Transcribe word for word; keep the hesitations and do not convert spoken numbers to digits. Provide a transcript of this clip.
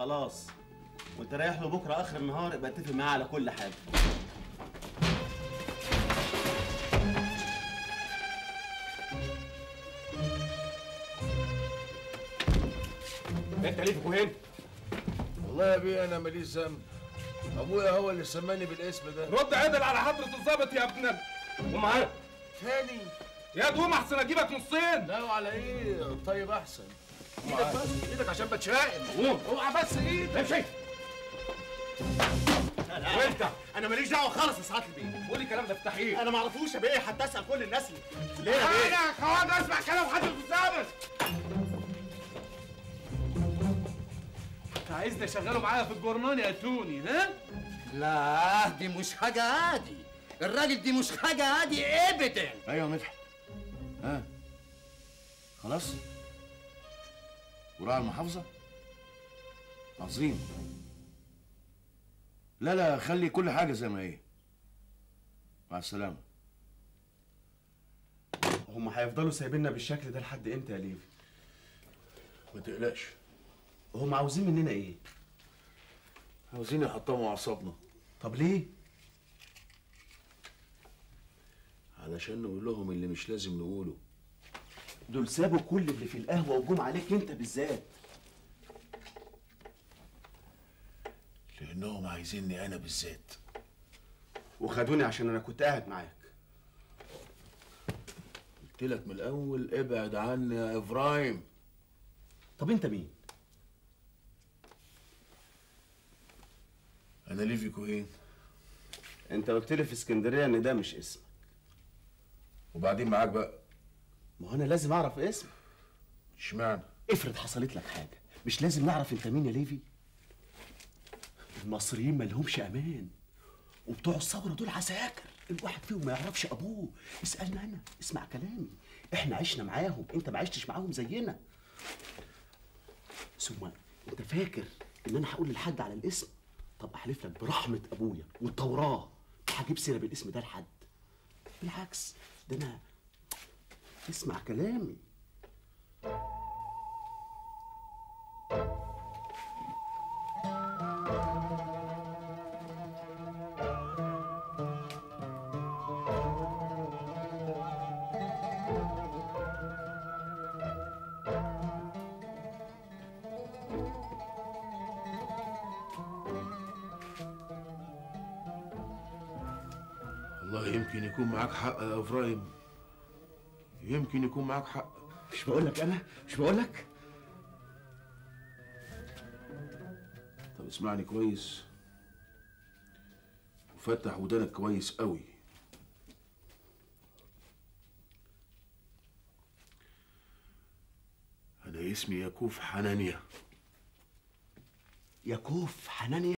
خلاص، وانت رايح له بكره اخر النهار ابقى اتفق معاه على كل حاجه. انت ليه في هنا؟ والله يا بيه انا ماليش ذنب، ابويا هو اللي سماني بالاسم ده. رد عدل على حضرة الظابط يا ابن ال... ومعانا تاني يا دوم احسن اجيبك نصين. لا وعلى ايه؟ طيب احسن. ايدك بس، ايدك عشان بتشائم. قوم اوعى بس ايدك. امشي. وانت انا ماليش دعوه خالص يا سعاده البيه. قول لي الكلام ده افتح ايه؟ انا ما اعرفوش يا بيه، حتى اسال كل الناس اللي ليه يا بيه. انا يا خوان اسمع كلام حضرة الظابط. انت عايزني اشغله معايا في الجورنان يا توني ها؟ لا دي مش حاجة عادي، الراجل دي مش حاجة عادي ابدا. ايوه مدحت. ها خلاص وراء المحافظة. عظيم. لا لا خلي كل حاجة زي ما هي. مع السلامة. هم هيفضلوا سايبيننا بالشكل ده لحد امتى يا ليفي؟ ما تقلقش. هم عاوزين مننا ايه؟ عاوزين يحطموا اعصابنا. طب ليه؟ علشان نقول لهم اللي مش لازم نقوله. دول سابوا كل اللي في القهوه وجم عليك انت بالذات. لانهم عايزيني انا بالذات. وخدوني عشان انا كنت قاعد معاك. قلت لك من الاول ابعد عني يا ابراهيم. طب انت مين؟ انا ليفي كوهين. انت قلت لي في اسكندريه ان ده مش اسمك. وبعدين معاك بقى. ما هو انا لازم اعرف اسمك. اشمعنى؟ افرض حصلت لك حاجه، مش لازم نعرف انت مين يا ليفي؟ المصريين مالهمش امان، وبتوع الثوره دول عساكر، الواحد فيهم ما يعرفش ابوه. اسالني انا، اسمع كلامي، احنا عشنا معاهم، انت ما عشتش معاهم زينا. ثم انت فاكر ان انا هقول لحد على الاسم؟ طب احلف لك برحمه ابويا والتوراه ما هجيب سيره بالاسم ده لحد. بالعكس ده انا، اسمع كلامي. والله يمكن يكون معاك حق يا ابراهيم، يمكن يكون معاك حق. مش بقول لك انا، مش بقول لك. طب اسمعني كويس وفتح ودانك كويس قوي. انا اسمي ياكوف حنانيا. ياكوف حنانيا؟